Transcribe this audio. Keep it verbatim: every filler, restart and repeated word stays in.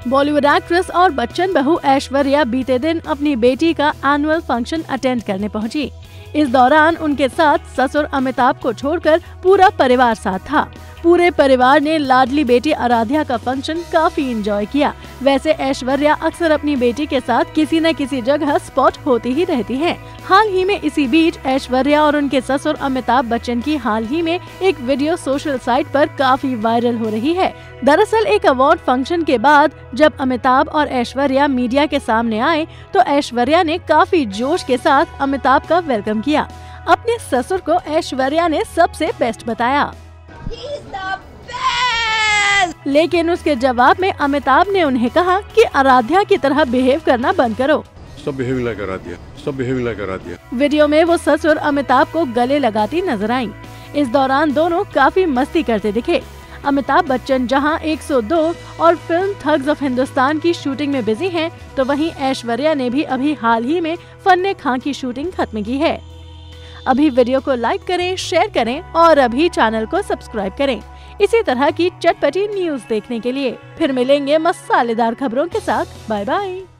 Bollywood actress और बच्चन बहू ऐश्वर्या बीते दिन अपनी बेटी का एनुअल फंक्शन अटेंड करने पहुंची। इस दौरान उनके साथ ससुर अमिताभ को छोड़कर पूरा परिवार साथ था। पूरे परिवार ने लाडली बेटी आराध्या का फंक्शन काफी एंजॉय किया। वैसे ऐश्वर्या अक्सर अपनी बेटी के साथ किसी न किसी जगह स्पॉट होती ही रहती हैं। हाल ही में इसी बीच ऐश्वर्या और उनके ससुर अमिताभ बच्चन की हाल ही में एक वीडियो सोशल साइट पर काफी वायरल हो रही है। दरअसल एक अवार्ड फंक्शन के बाद जब अमिताभ और ऐश्वर्या मीडिया के सामने आए तो ऐश्वर्या ने काफी जोश के साथ अमिताभ का वेलकम किया। अपने ससुर को ऐश्वर्या ने सबसे बेस्ट बताया, लेकिन उसके जवाब में अमिताभ ने उन्हें कहा कि आराध्या की तरह बिहेव करना बंद करो। सब बिहेव लाइक आराध्या, सब बिहेव लाइक आराध्या। वीडियो में वो ससुर अमिताभ को गले लगाती नजर आईं। इस दौरान दोनों काफी मस्ती करते दिखे। अमिताभ बच्चन जहां एक सौ दो और फिल्म ठग्स ऑफ हिंदुस्तान की शूटिंग में बिजी हैं, तो वहीं ऐश्वर्या ने भी अभी हाल ही में फन्ने खां की शूटिंग खत्म की है। अभी वीडियो को लाइक करें, शेयर करें और अभी चैनल को सब्सक्राइब करें इसी तरह की चटपटी न्यूज देखने के लिए। फिर मिलेंगे मसालेदार खबरों के साथ। Bye bye.